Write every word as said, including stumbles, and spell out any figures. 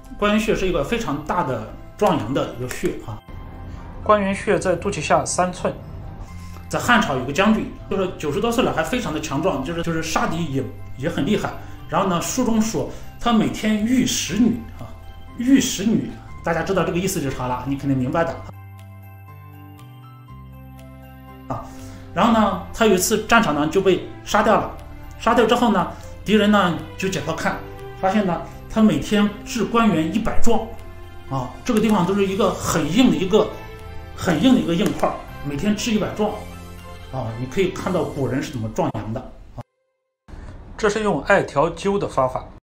关元穴是一个非常大的壮阳的一个穴啊。 关元穴在肚脐下三寸。 在汉朝有个将军，就是九十多岁了还非常的强壮，就是就是杀敌也也很厉害。然后呢，书中说他每天遇十女啊，遇十女，大家知道这个意思是啥了？你肯定明白的啊。然后呢，他有一次战场呢就被杀掉了，杀掉之后呢，敌人呢就检查看，发现呢他每天治关元一百壮，啊，这个地方都是一个很硬的一个很硬的一个硬块，每天治一百壮。啊，你可以看到古人是怎么壮阳的啊。 这是用艾条灸的方法。